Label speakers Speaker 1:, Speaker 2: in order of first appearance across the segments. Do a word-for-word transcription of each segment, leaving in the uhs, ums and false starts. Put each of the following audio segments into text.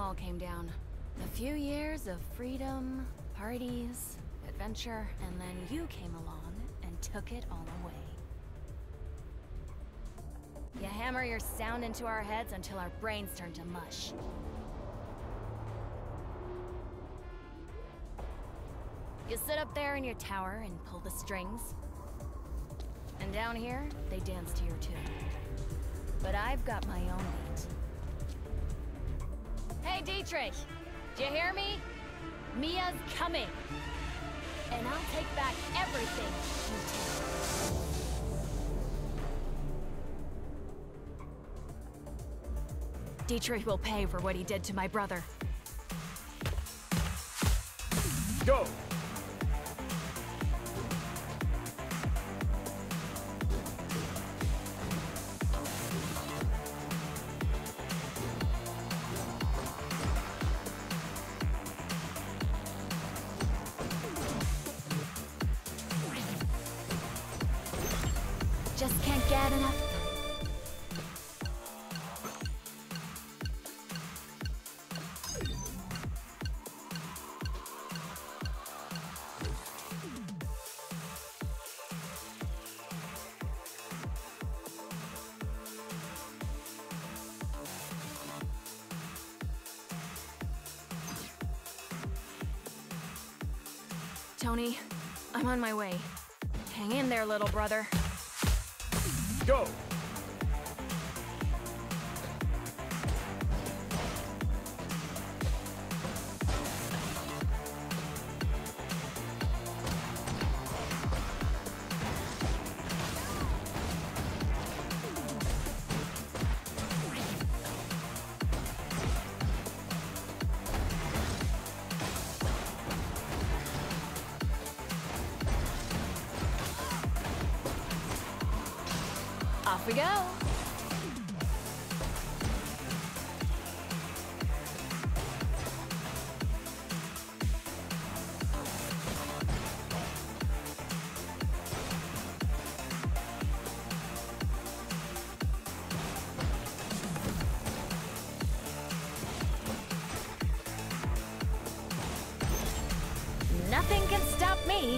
Speaker 1: Wall came down. A few years of freedom, parties, adventure, and then you came along and took it all away. You hammer your sound into our heads until our brains turn to mush. You sit up there in your tower and pull the strings. And down here, they dance to your tune. But I've got my own beat. Hey, Dietrich! Do you hear me? Mia's coming! And I'll take back everything you take. Dietrich will pay for what he did to my brother.
Speaker 2: Go!
Speaker 1: Just can't get enough. Tony, I'm on my way. Hang in there, little brother.
Speaker 2: Go!
Speaker 1: Off we go! Nothing can stop me!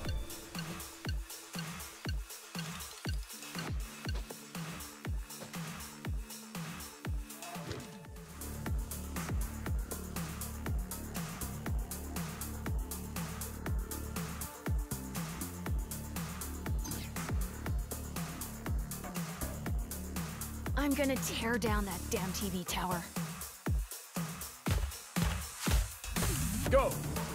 Speaker 1: I'm gonna tear down that damn T V tower.
Speaker 2: Go!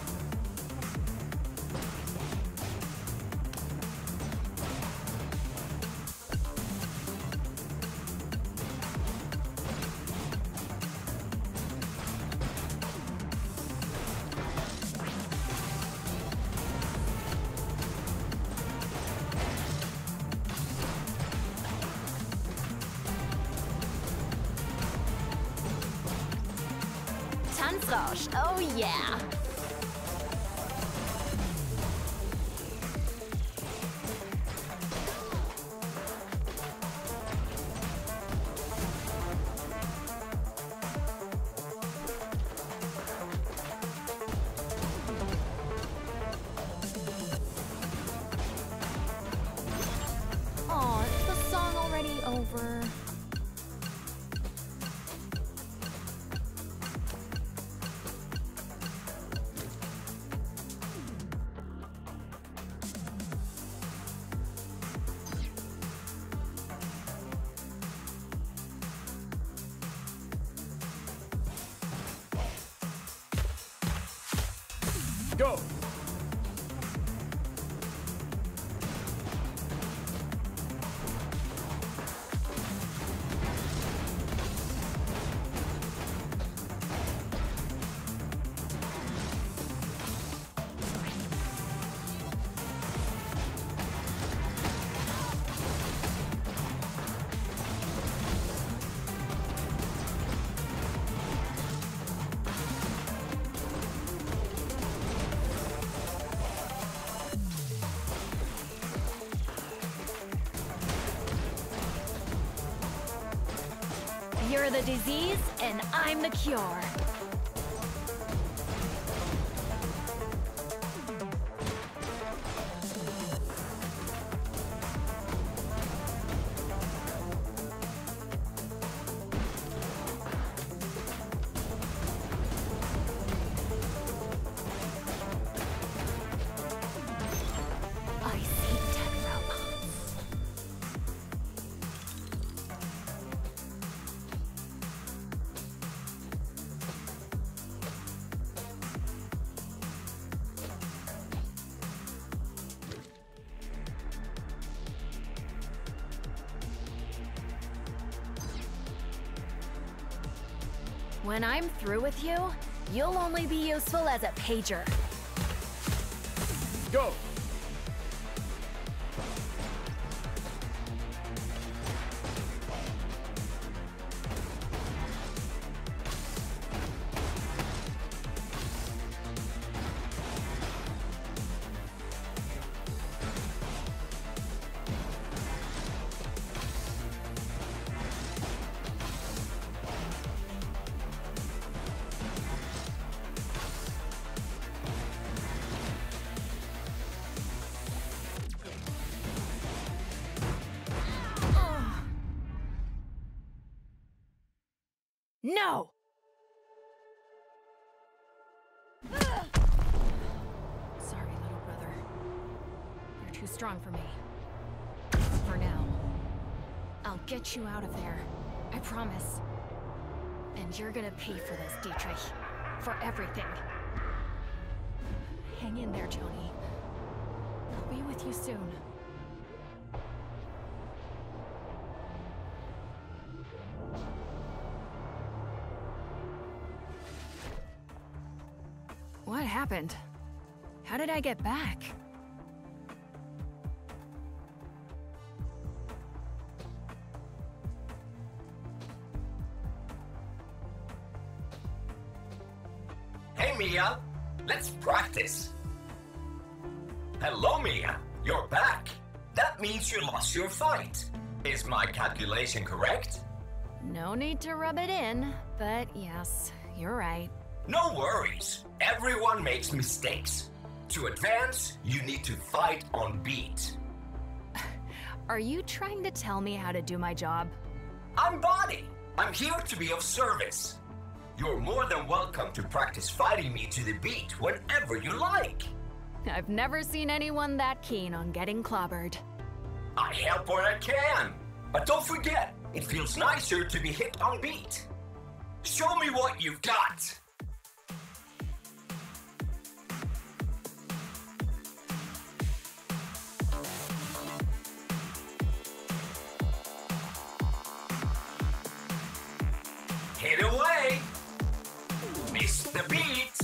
Speaker 1: Tanzrausch, oh yeah! Aw, is the song already over?
Speaker 2: Go!
Speaker 1: You're the disease, and I'm the cure. When I'm through with you, you'll only be useful as a pager.
Speaker 2: Go!
Speaker 1: No! Sorry, little brother. You're too strong for me. For now. I'll get you out of there. I promise. And you're gonna pay for this, Dietrich. For everything. Hang in there, Tony. I'll be with you soon. What happened? How did I get back?
Speaker 3: Hey Mia, let's practice. Hello Mia, you're back. That means you lost your fight. Is my calculation correct?
Speaker 1: No need to rub it in, but yes, you're right.
Speaker 3: No worries. Everyone makes mistakes. To advance, you need to fight on beat.
Speaker 1: Are you trying to tell me how to do my job?
Speaker 3: I'm Bonnie. I'm here to be of service. You're more than welcome to practice fighting me to the beat whenever you like.
Speaker 1: I've never seen anyone that keen on getting clobbered.
Speaker 3: I help where I can. But don't forget, it feels nicer to be hit on beat. Show me what you've got. Hit away! Miss the beat!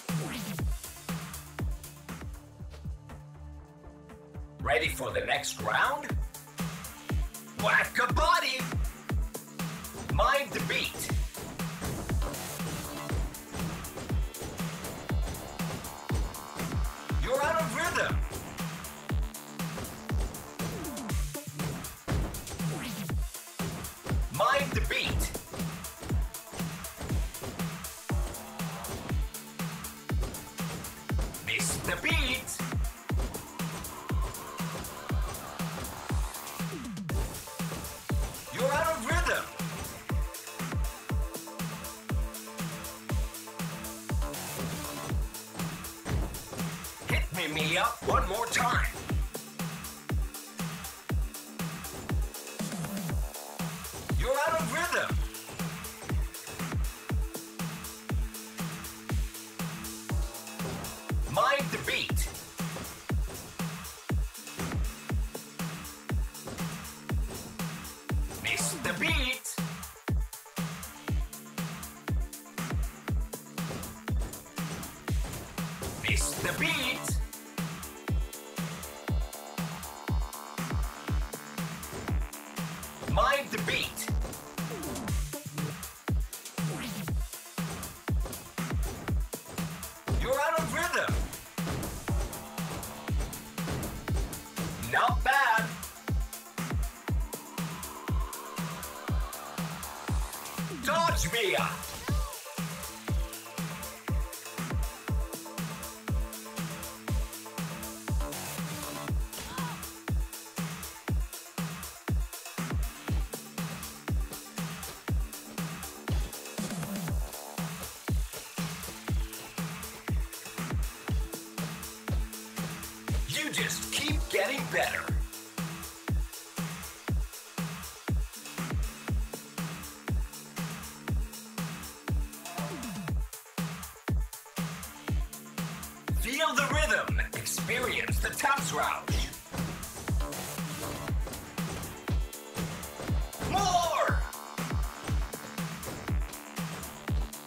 Speaker 3: Ready for the next round? Whack a body! Mind the beat! You're out of rhythm! Mind the beat! Miss the beat! You're out of rhythm! Hit me, Mia, one more time! You're out of rhythm! Mind the beat! Miss the beat! Miss the beat! Mind the beat! You're out of rhythm! Not bad! Dodge Mia! You just keep getting better. Feel the rhythm. Experience the Tanzrausch. More!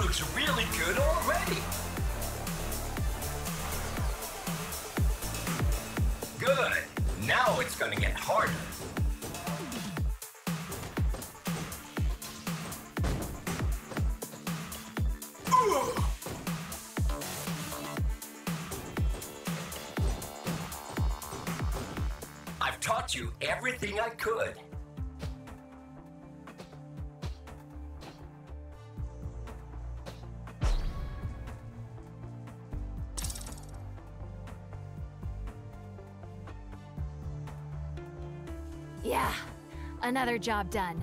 Speaker 3: looks really good already. Good. Now it's gonna get harder. Ugh. I've taught you everything I could.
Speaker 1: Yeah, another job done.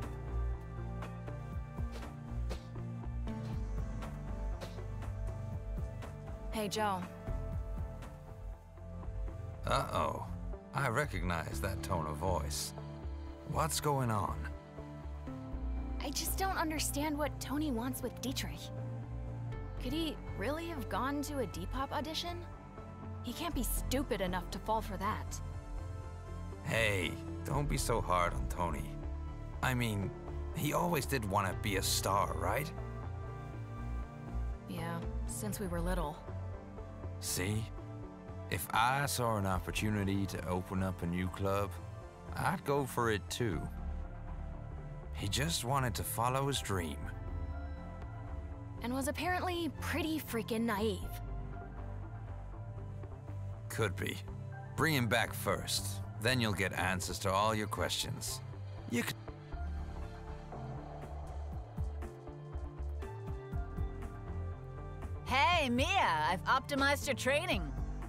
Speaker 1: Hey, Joe.
Speaker 4: Uh-oh. I recognize that tone of voice. What's going on?
Speaker 1: I just don't understand what Tony wants with Dietrich. Could he really have gone to a Depop audition? He can't be stupid enough to fall for that.
Speaker 4: Hey, don't be so hard on Tony. I mean, he always did want to be a star, right?
Speaker 1: Yeah, since we were little.
Speaker 4: See? If I saw an opportunity to open up a new club, I'd go for it too. He just wanted to follow his dream.
Speaker 1: And was apparently pretty freaking naive.
Speaker 4: Could be. Bring him back first. Then you'll get answers to all your questions. You could...
Speaker 5: Hey, Mia, I've optimized your training.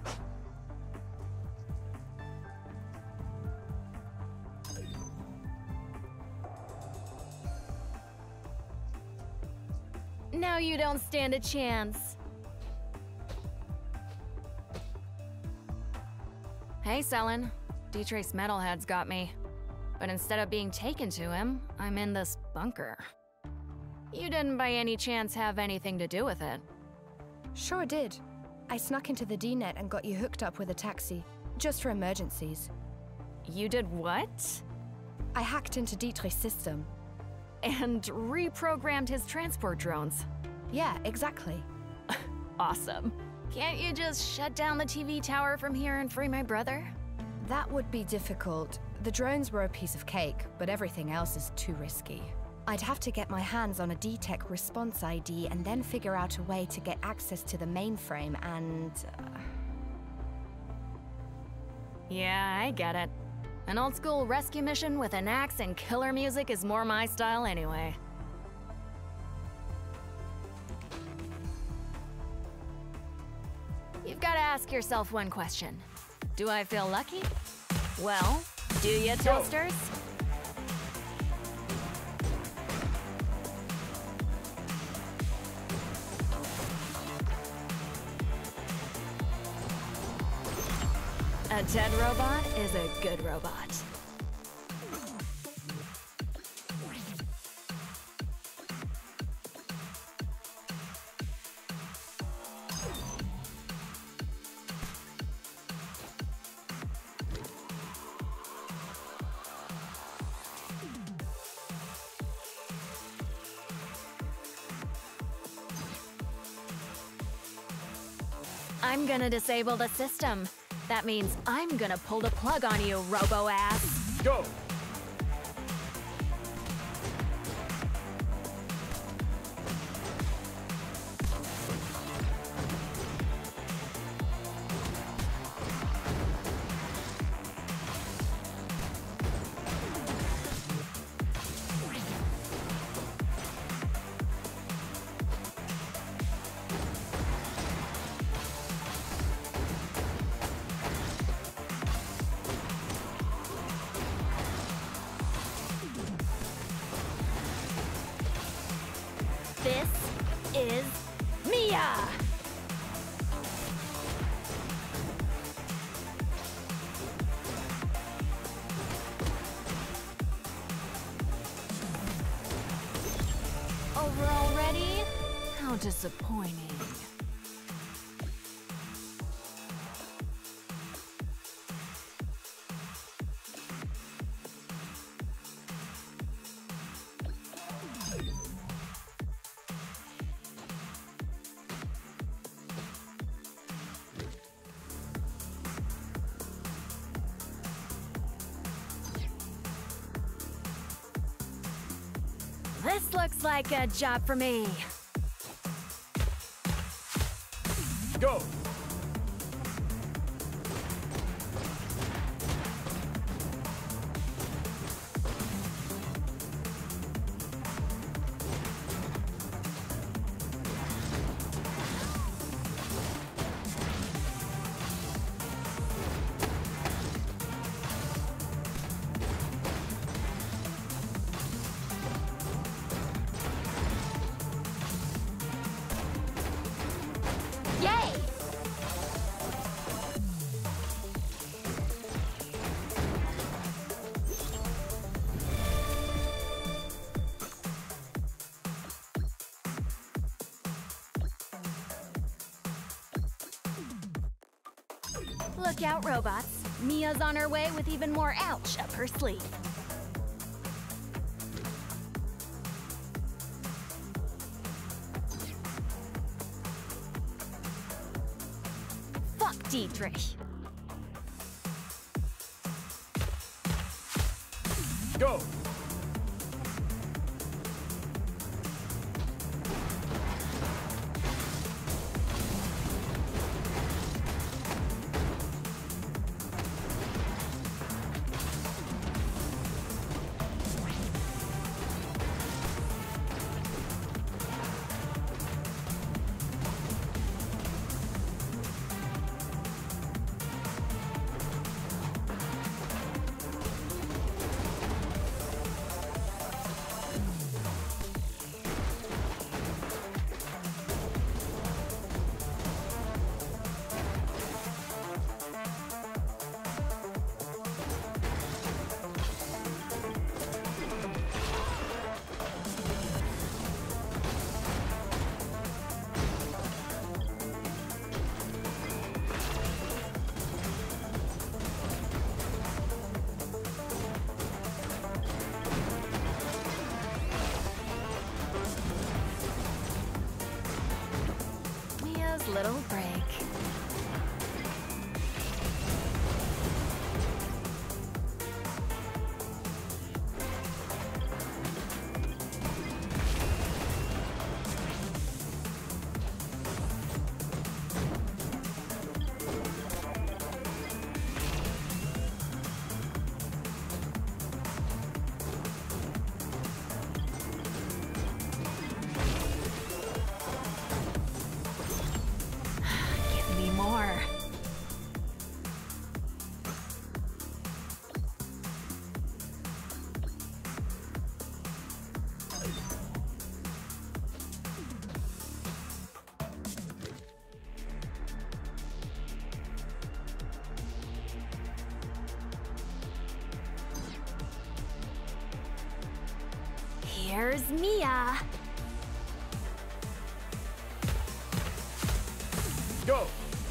Speaker 1: Now you don't stand a chance. Hey, Selen. Dietrich's metalhead's got me. But instead of being taken to him, I'm in this bunker. You didn't by any chance have anything to do with it?
Speaker 6: Sure did. I snuck into the D net and got you hooked up with a taxi, just for emergencies.
Speaker 1: You did what?
Speaker 6: I hacked into Dietrich's system.
Speaker 1: And reprogrammed his transport drones.
Speaker 6: Yeah, exactly.
Speaker 1: Awesome. Can't you just shut down the T V tower from here and free my brother?
Speaker 6: That would be difficult. The drones were a piece of cake, but everything else is too risky. I'd have to get my hands on a D TEC response I D and then figure out a way to get access to the mainframe and... Uh...
Speaker 1: Yeah, I get it. An old-school rescue mission with an axe and killer music is more my style anyway. You've got to ask yourself one question. Do I feel lucky? Well, do you, Toasters? A dead robot is a good robot. I'm gonna disable the system. That means I'm gonna pull the plug on you, robo-ass.
Speaker 2: Go!
Speaker 1: This is Mia! Over already? How disappointing. This looks like a job for me.
Speaker 2: Go!
Speaker 1: Yay! Look out, robots. Mia's on her way with even more ouch up her sleeve. Fuck Dietrich.
Speaker 2: Go!
Speaker 1: Mia's little break. Give me more. Here's Mia.
Speaker 2: Go!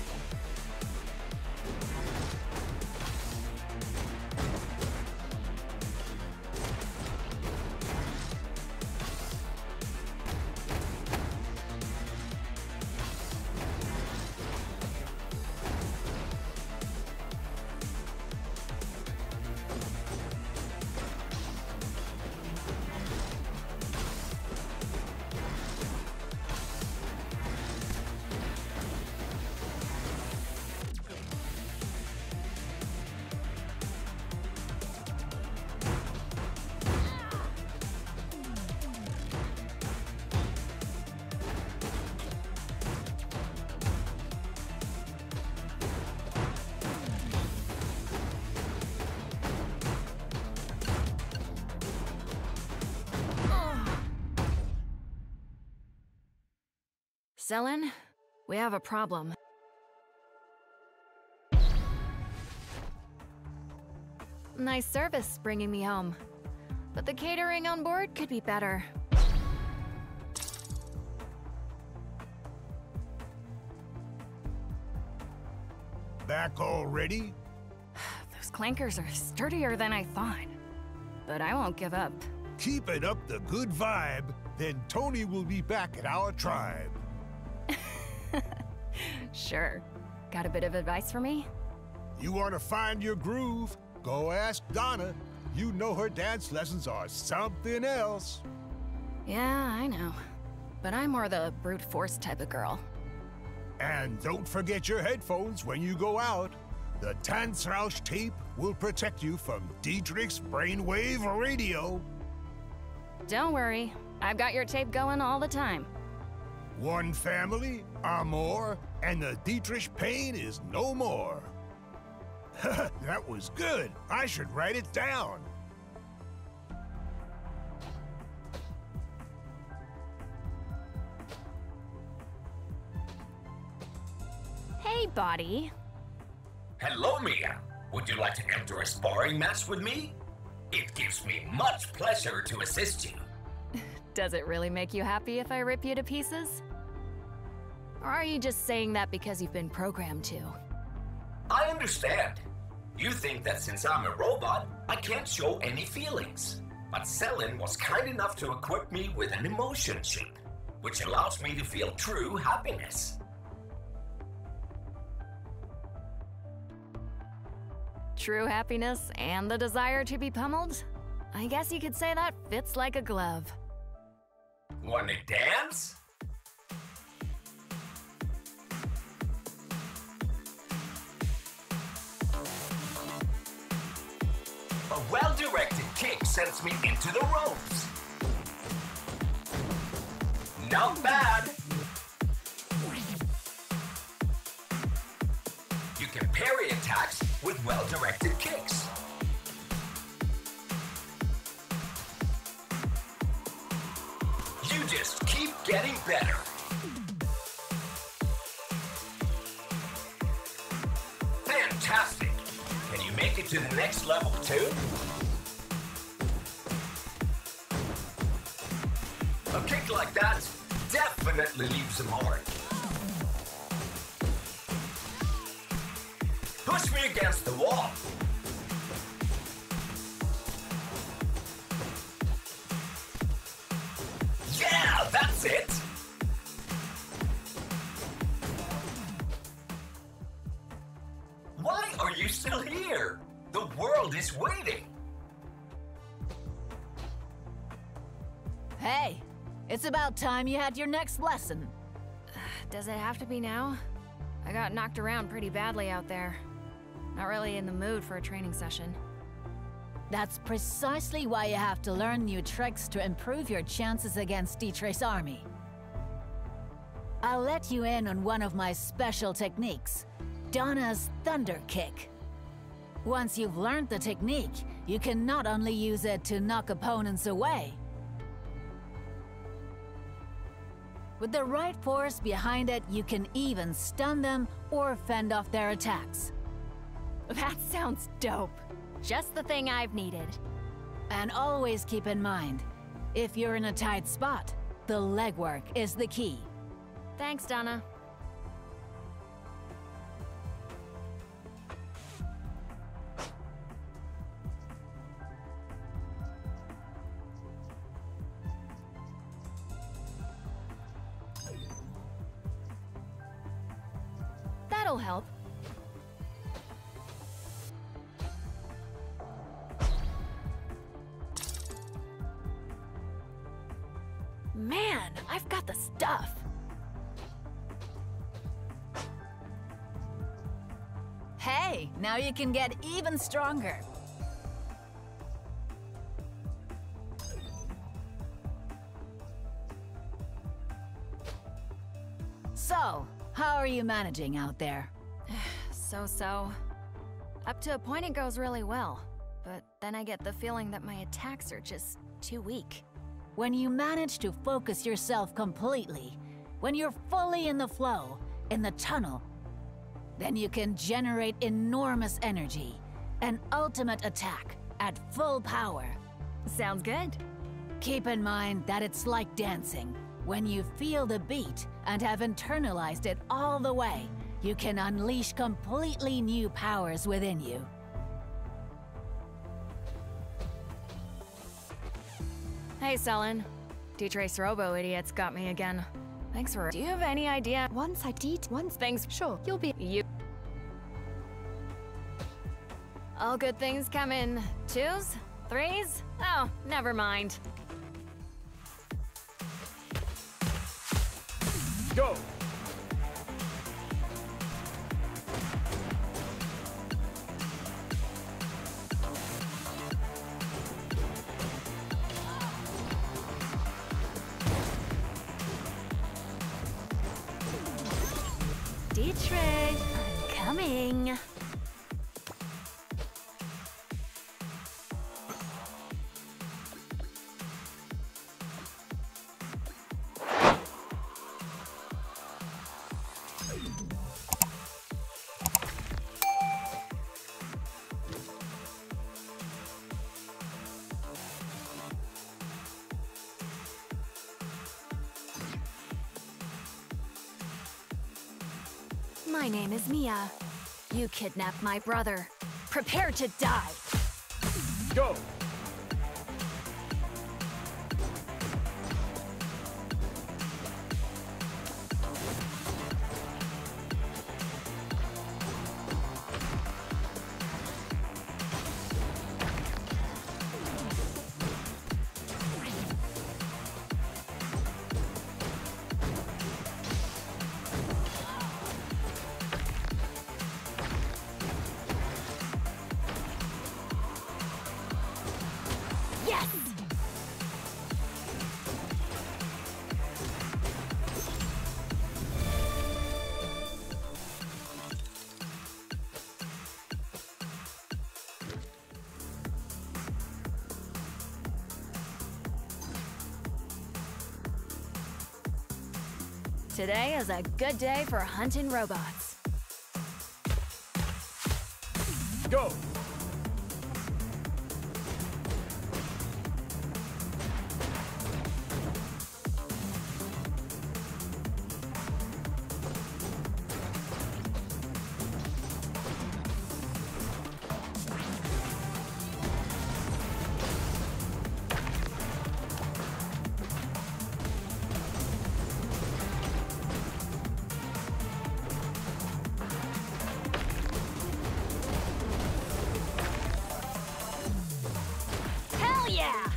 Speaker 1: Selen, we have a problem. Nice service bringing me home, but the catering on board could be better.
Speaker 7: Back already?
Speaker 1: Those clankers are sturdier than I thought, but I won't give up.
Speaker 7: Keep it up the good vibe, then Tony will be back at our tribe.
Speaker 1: Sure. Got a bit of advice for me?
Speaker 7: You want to find your groove? Go ask Donna. You know her dance lessons are something else.
Speaker 1: Yeah, I know. But I'm more the brute force type of girl.
Speaker 7: And don't forget your headphones when you go out. The Tanzrausch tape will protect you from Dietrich's brainwave radio.
Speaker 1: Don't worry, I've got your tape going all the time.
Speaker 7: One family, Amor, and the Dietrich pain is no more. That was good. I should write it down.
Speaker 1: Hey, Body.
Speaker 3: Hello, Mia. Would you like to enter a sparring match with me? It gives me much pleasure to assist you.
Speaker 1: Does it really make you happy if I rip you to pieces? Or are you just saying that because you've been programmed to?
Speaker 3: I understand. You think that since I'm a robot, I can't show any feelings. But Selin was kind enough to equip me with an emotion chip, which allows me to feel true happiness.
Speaker 1: True happiness and the desire to be pummeled? I guess you could say that fits like a glove.
Speaker 3: Wanna dance? A well-directed kick sends me into the ropes. Not bad. You can parry attacks with well-directed kicks. You just keep getting better. Fantastic! Can you make it to the next level too? A kick like that definitely leaves a mark. Push me against the wall. Yeah, that's it! Why are you still here? The world is waiting.
Speaker 5: Hey, it's about time you had your next lesson.
Speaker 1: Does it have to be now? I got knocked around pretty badly out there. Not really in the mood for a training session.
Speaker 5: That's precisely why you have to learn new tricks to improve your chances against Dietrich's army. I'll let you in on one of my special techniques, Donna's Thunder Kick. Once you've learned the technique, you can not only use it to knock opponents away. With the right force behind it, you can even stun them or fend off their attacks.
Speaker 1: That sounds dope. Just the thing I've needed.
Speaker 5: And always keep in mind, if you're in a tight spot, the legwork is the key.
Speaker 1: Thanks, Donna. That'll help. Man, I've got the stuff.
Speaker 5: Hey, now you can get even stronger. So, how are you managing out there?
Speaker 1: So-so. Up to a point it goes really well, but then I get the feeling that my attacks are just too weak.
Speaker 5: When you manage to focus yourself completely, when you're fully in the flow, in the tunnel, then you can generate enormous energy, an ultimate attack at full power.
Speaker 1: Sounds good.
Speaker 5: Keep in mind that it's like dancing. When you feel the beat and have internalized it all the way, you can unleash completely new powers within you.
Speaker 1: Hey, Selin. Dietrich's robo-idiots got me again. Thanks for- Do you have any idea?
Speaker 6: Once I did, once
Speaker 1: Things-
Speaker 6: sure, you'll be-
Speaker 1: You- All good things come in twos? Threes? Oh, never mind.
Speaker 2: Go!
Speaker 1: Dietrich, I'm coming. My name is Mia. You kidnapped my brother. Prepare to die.
Speaker 2: Go!
Speaker 1: Yes! Today is a good day for hunting robots.
Speaker 2: Go!
Speaker 1: Hell yeah!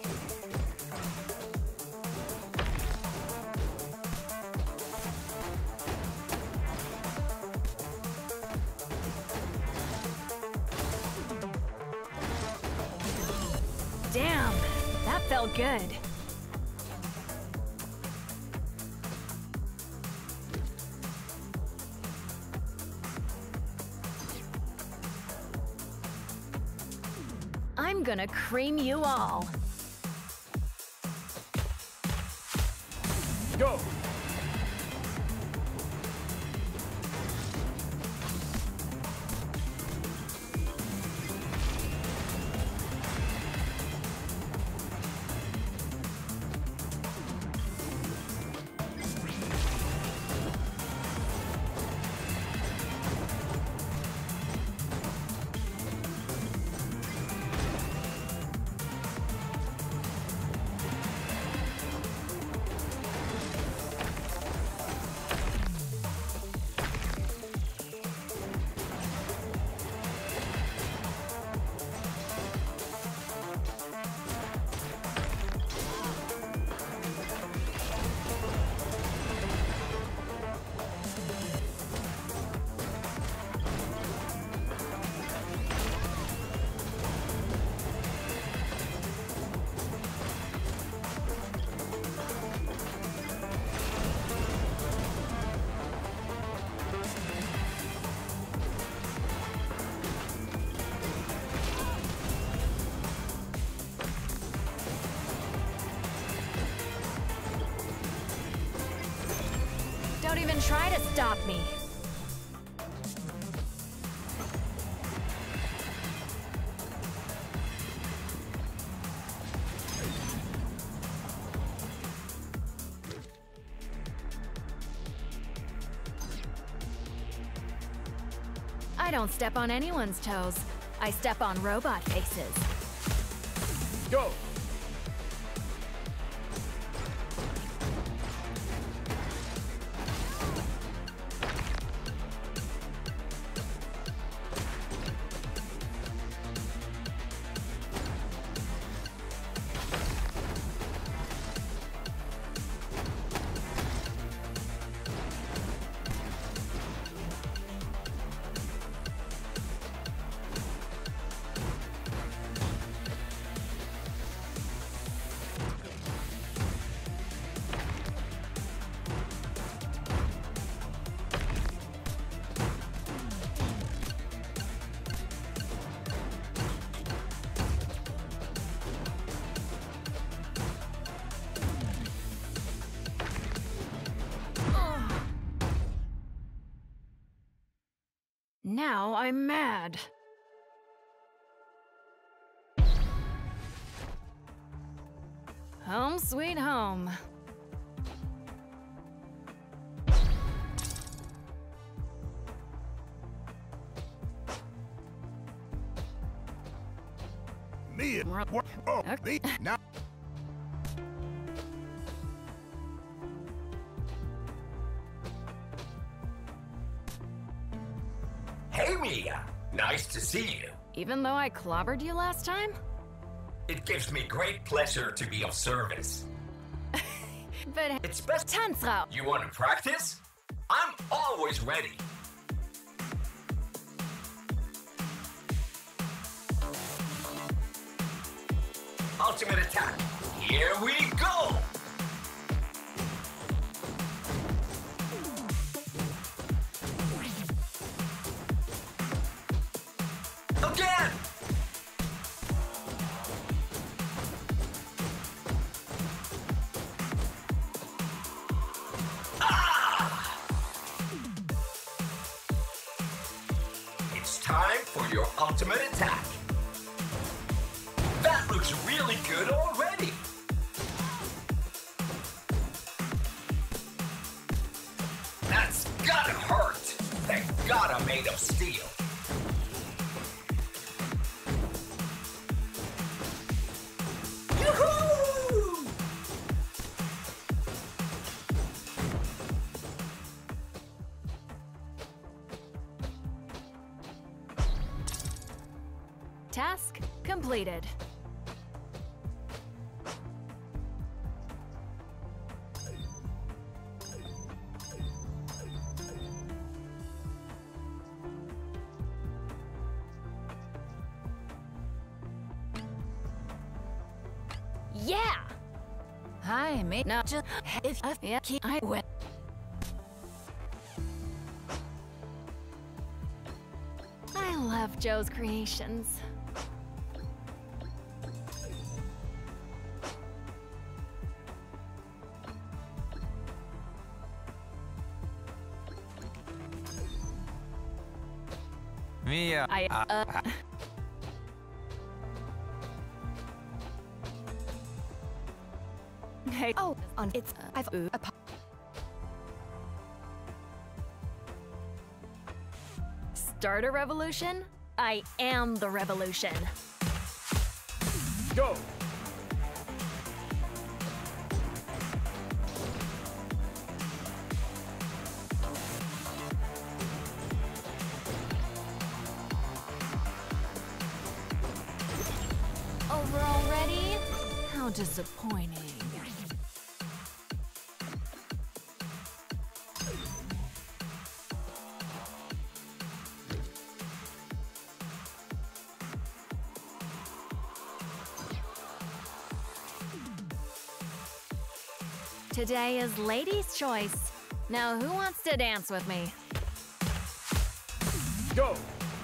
Speaker 1: Damn, that felt good. I'm gonna cream you all.
Speaker 2: Go!
Speaker 1: Don't even try to stop me. I don't step on anyone's toes. I step on robot faces.
Speaker 2: Go!
Speaker 1: Now I'm mad. Home sweet home.
Speaker 7: Me and what? Oh, me now.
Speaker 3: Hey, Mia. Nice to see you.
Speaker 1: Even though I clobbered you last time?
Speaker 3: It gives me great pleasure to be of service.
Speaker 1: But
Speaker 3: It's best.
Speaker 1: Tanzrau.
Speaker 3: You want to practice? I'm always ready. Ultimate attack. Here we go. Again. Ah! It's time for your ultimate attack. That looks really good already. That's gotta hurt. Thank God I'm made of steel. Yoo-hoo!
Speaker 1: Task completed. Yeah!
Speaker 5: Hi, mate.
Speaker 1: No.
Speaker 5: Just if I
Speaker 1: Yeah,
Speaker 5: keep
Speaker 1: I
Speaker 5: wet.
Speaker 1: I love Joe's creations.
Speaker 4: Mia.
Speaker 1: I, uh... Hey,
Speaker 6: Oh, on it's I've
Speaker 1: Ooh.
Speaker 6: a
Speaker 1: start a revolution? I am the revolution.
Speaker 2: Go!
Speaker 1: Over already? How disappointing. Today is Ladies' Choice. Now who wants to dance with me?
Speaker 2: Go!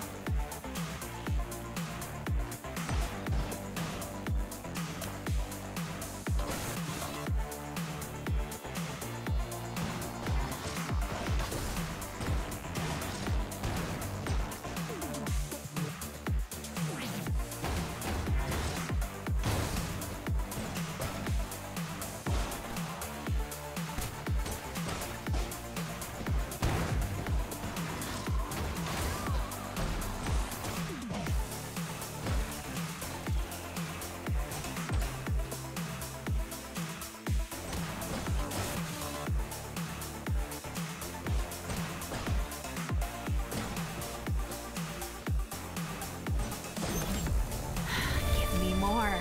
Speaker 1: Give me more.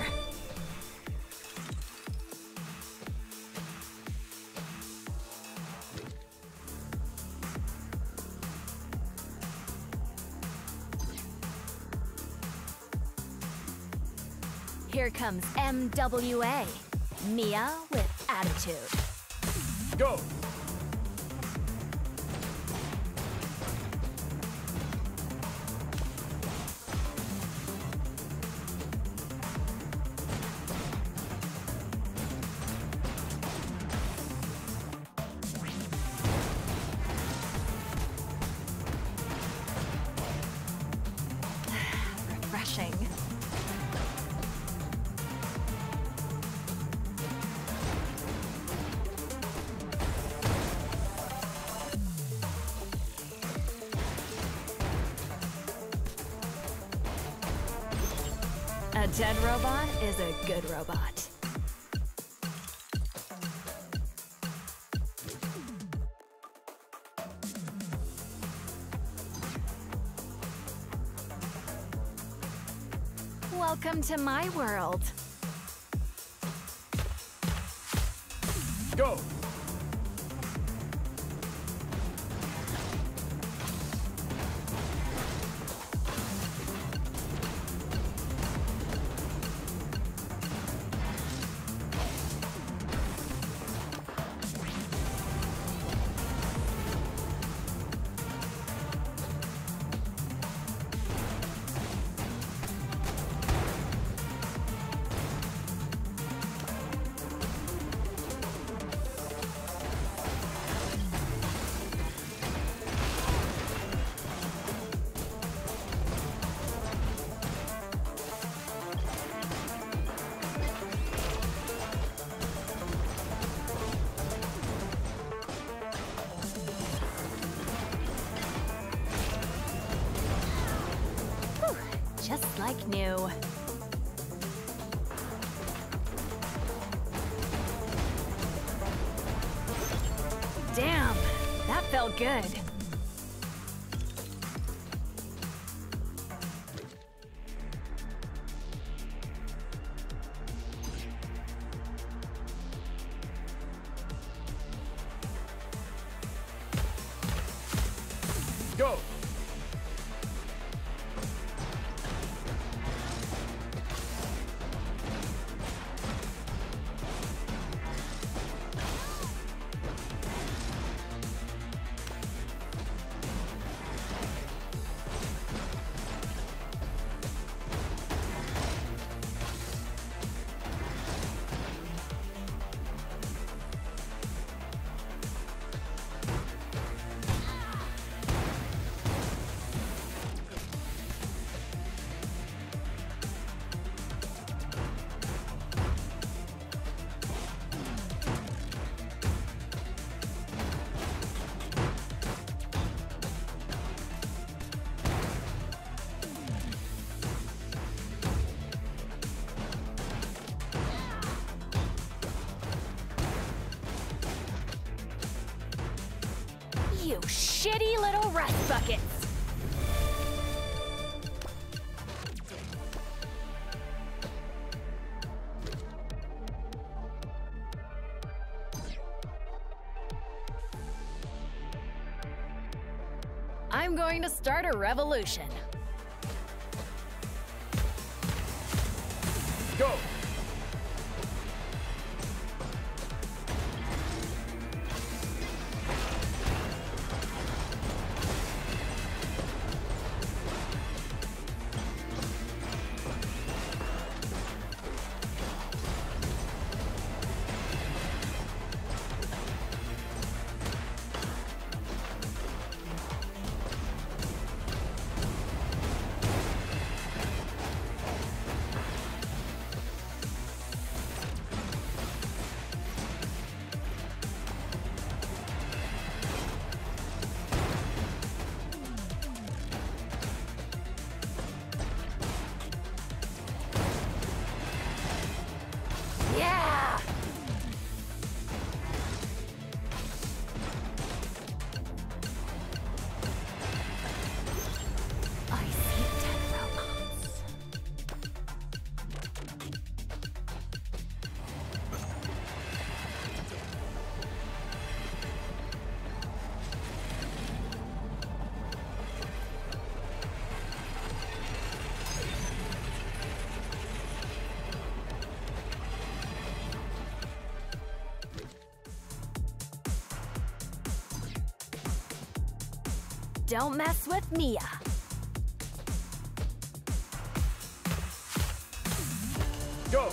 Speaker 1: Here comes M W A, Mia with attitude.
Speaker 2: Go!
Speaker 1: refreshing. A dead robot is a good robot. Welcome to my world.
Speaker 2: Go!
Speaker 1: Just like new. Damn, that felt good.
Speaker 2: Go!
Speaker 1: You shitty little rust buckets! I'm going to start a revolution.
Speaker 2: Go!
Speaker 1: Yeah! I see dead robots. Don't mess with Mia.
Speaker 2: Go!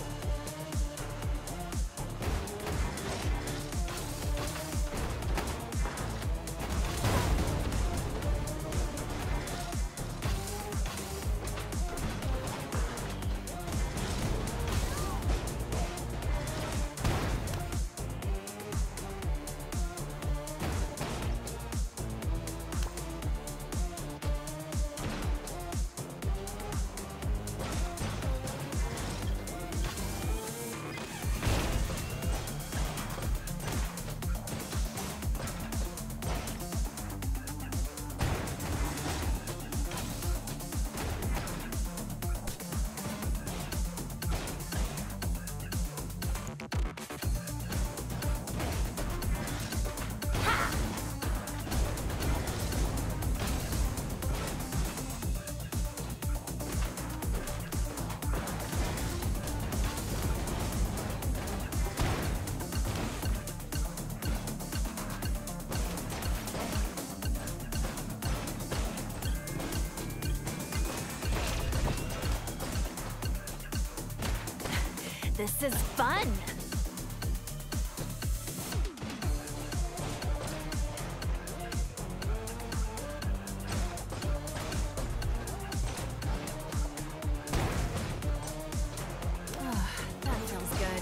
Speaker 1: This is fun! That feels good.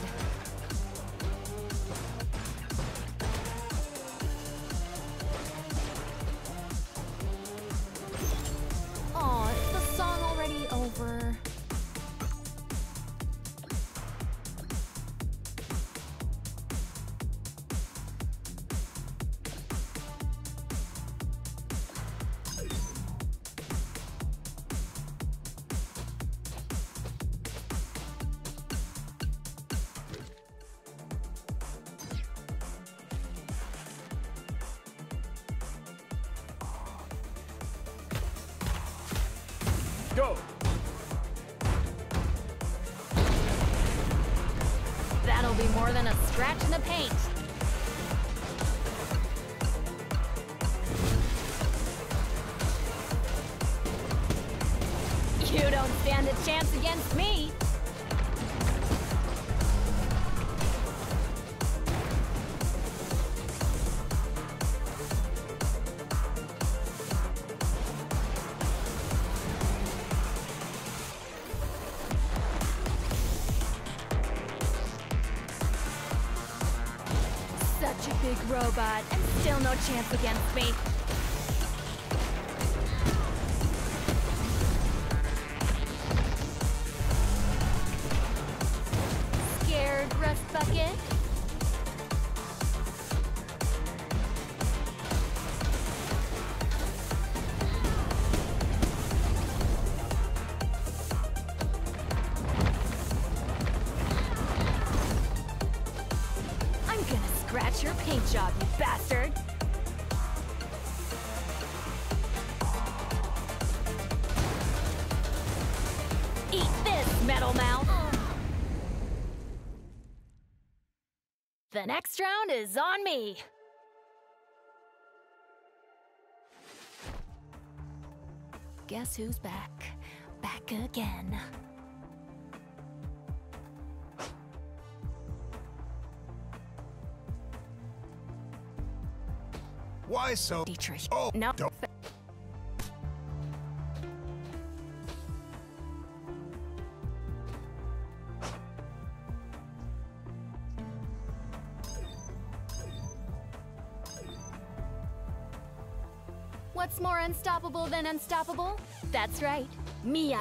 Speaker 1: Aw, is the song already over?
Speaker 2: Go!
Speaker 1: That'll be more than a scratch in the paint. You don't stand a chance against me. Such a big robot, and still no chance against me. Scared, Rust Bucket? I'm gonna scratch your paint job, you bastard! Eat this, Metal Mouth! The next round is on me! Guess who's back? Back again.
Speaker 7: Why so?
Speaker 1: Dietrich.
Speaker 7: Oh,
Speaker 1: No.
Speaker 7: don't.
Speaker 1: What's more unstoppable than unstoppable? That's right, Mia.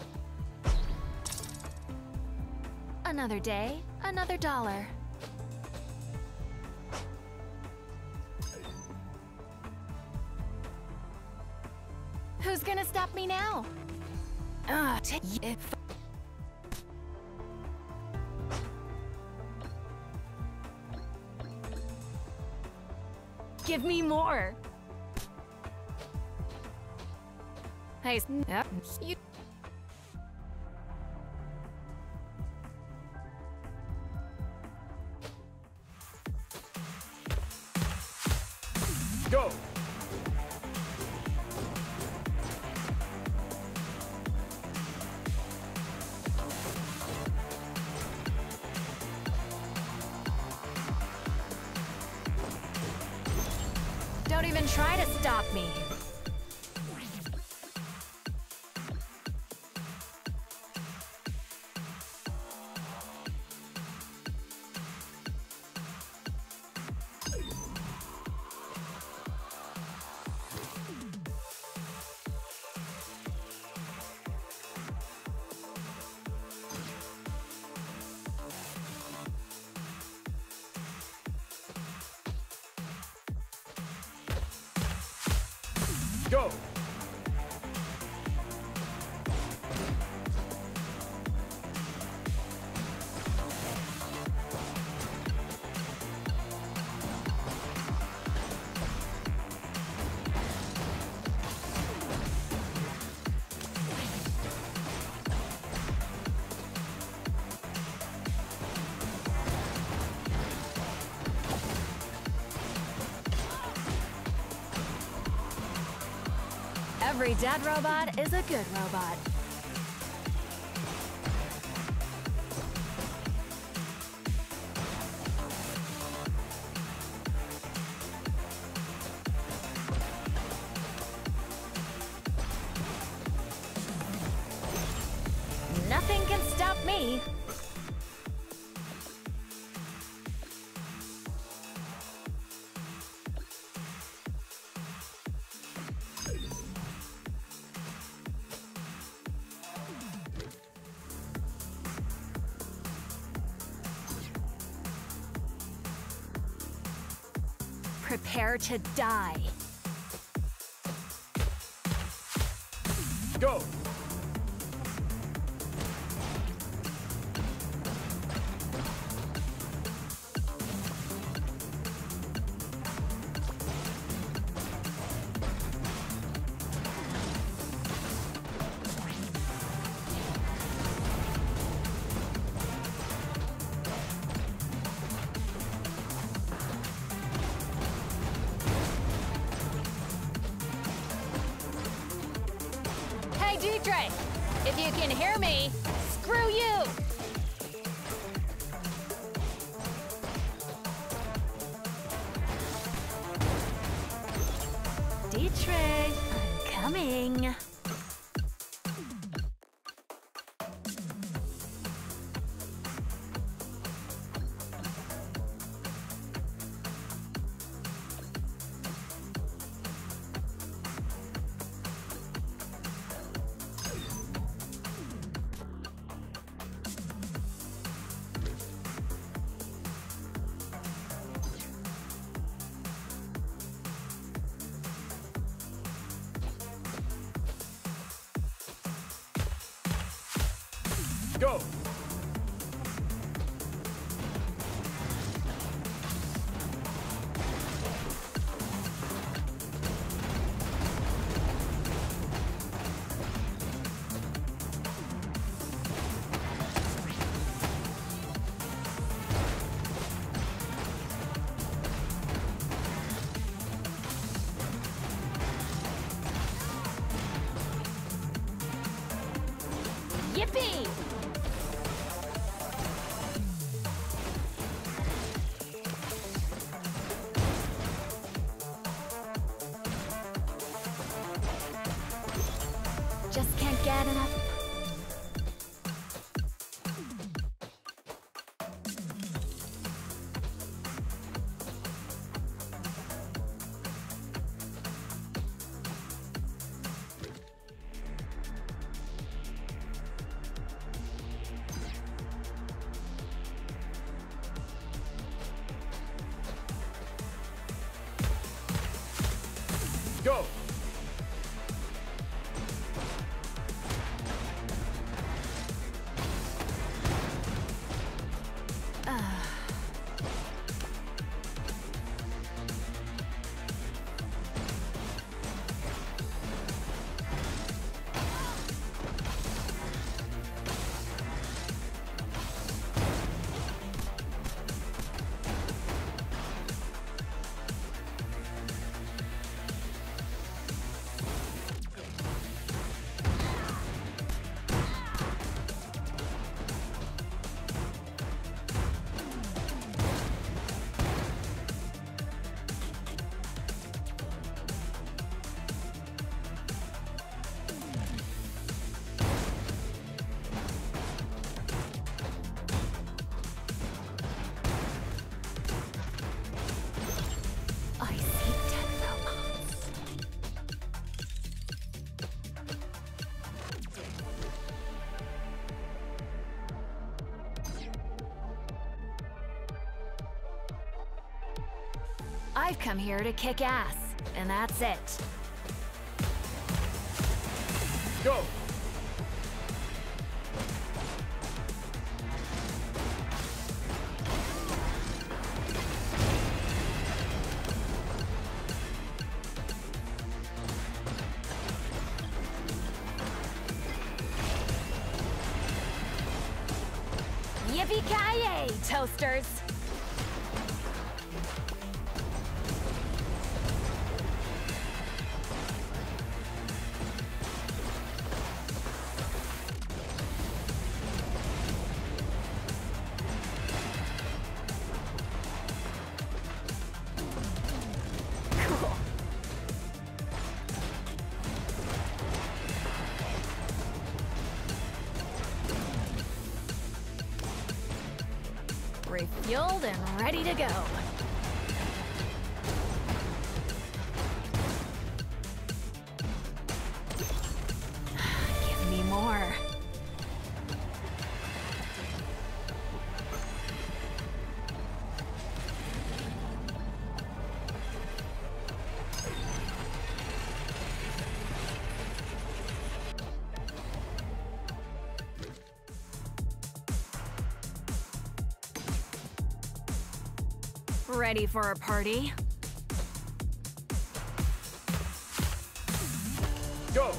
Speaker 1: Another day, another dollar. Who's gonna stop me now? Ah, take it. Give me more. Hey, yep, you.
Speaker 2: Go!
Speaker 1: Don't even try to stop me.
Speaker 2: Go!
Speaker 1: Every dead robot is a good robot.
Speaker 5: Nothing can stop me. Prepare to die.
Speaker 2: Go!
Speaker 5: Dietrich, if you can hear me, screw you! Dietrich, I'm coming.
Speaker 2: Go!
Speaker 5: Yippee! Just can't get enough.
Speaker 2: Go!
Speaker 5: I see dead robots. I've come here to kick ass, and that's it.
Speaker 2: Go!
Speaker 5: Yippee-ki-yay, toasters! Cool.
Speaker 1: refueled and ready to go. Give me more. Ready for a party?
Speaker 2: Go!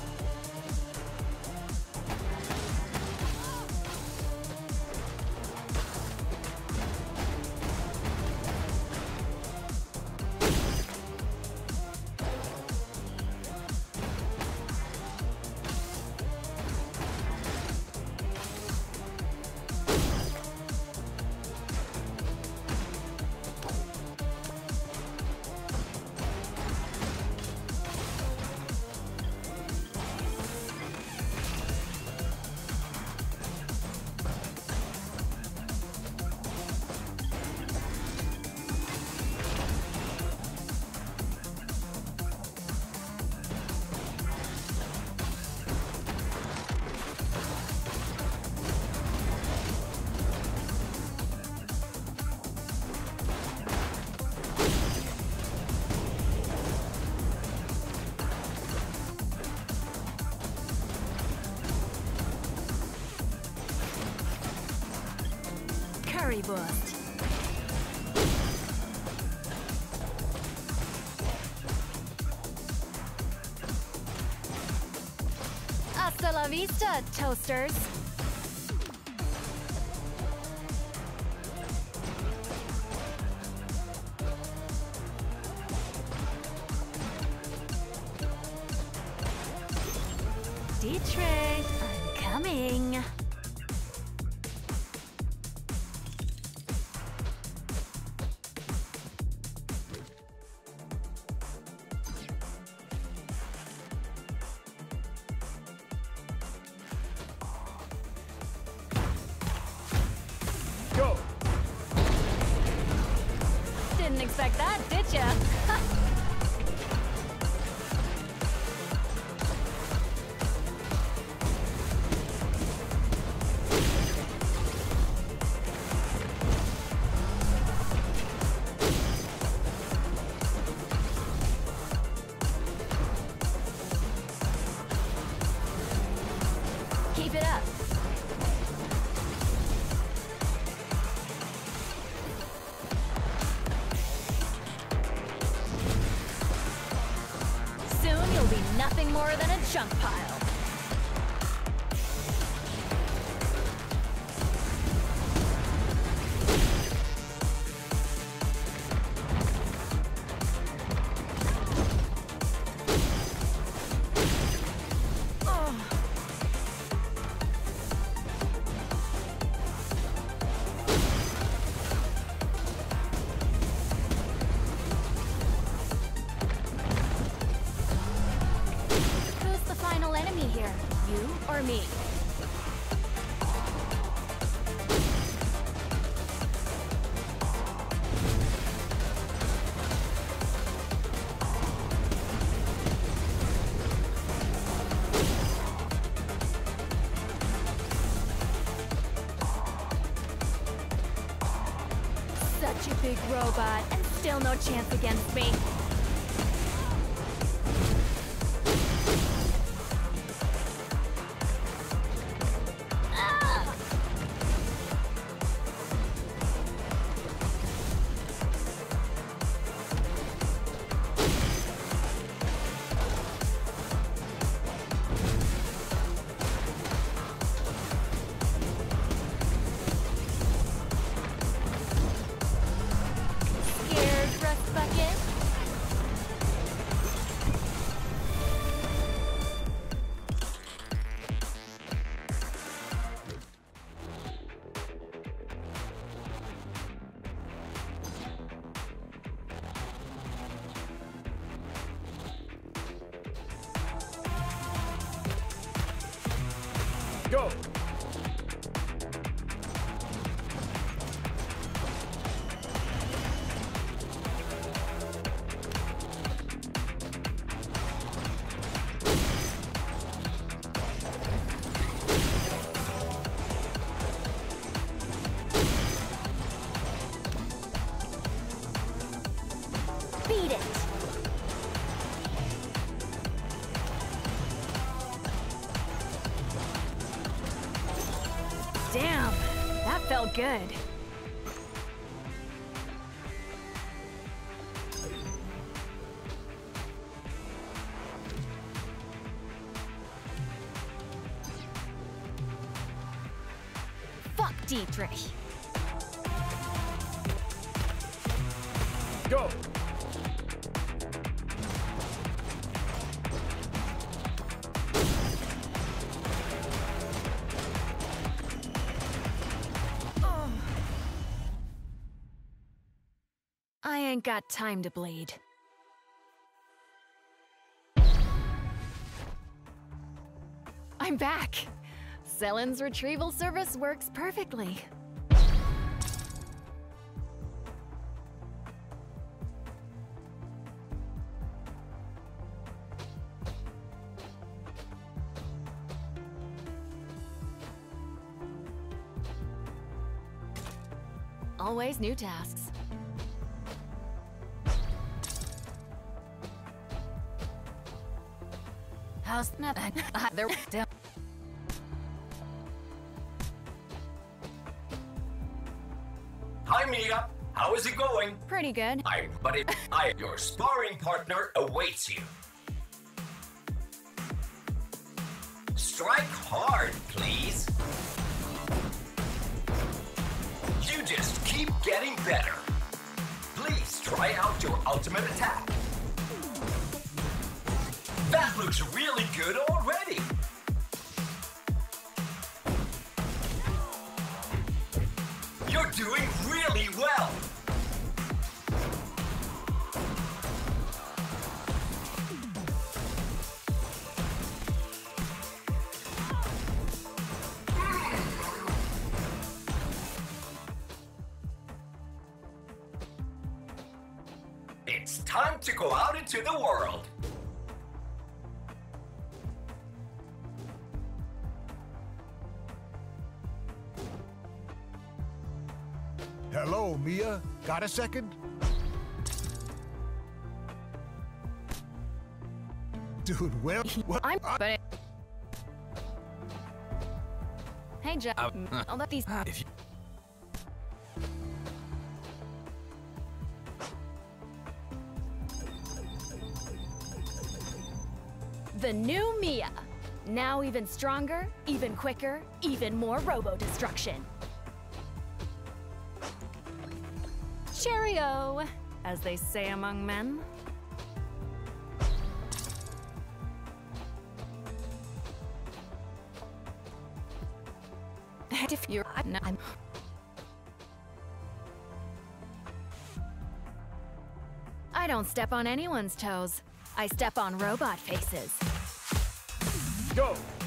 Speaker 1: Curry boost. Hasta la vista, toasters. Dietrich, I'm coming.
Speaker 2: Go!
Speaker 1: Didn't expect that, did ya? Keep it up. Soon you'll be nothing more than a junk pile. Who's the final enemy here? You or me? Such a big robot, and still no chance against me. Ah! Scared, Rust Bucket?
Speaker 2: Go!
Speaker 1: Damn, that felt good. Fuck Dietrich.
Speaker 2: Go!
Speaker 1: I ain't got time to bleed. I'm back. Selen's retrieval service works perfectly. Always new tasks.
Speaker 5: How's nothing? They're down.
Speaker 3: Hi, Mia. How is it going?
Speaker 1: Pretty good.
Speaker 3: I'm, but it, I, your sparring partner awaits you. Strike hard, please. You just keep getting better. Please try out your ultimate attack. That looks really good already. You're doing really well. It's time to go out into the world.
Speaker 7: Hello, Mia. Got a second? Dude, well, well
Speaker 1: I'm.
Speaker 7: I-
Speaker 1: But hey, Jeff.
Speaker 4: Uh,
Speaker 1: I'll let these.
Speaker 4: If you
Speaker 1: The new Mia. Now even stronger, even quicker, even more robo-destruction. Cheerio, as they say among men. If you're, I'm. I don't step on anyone's toes. I step on robot faces.
Speaker 2: Go!